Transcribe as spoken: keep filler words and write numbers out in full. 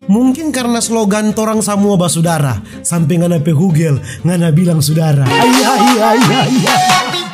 Mungkin karena slogan torang semua basudara, sampai ngana pe hugel, ngana bilang saudara. Ayah, ayah, ayah, ayah.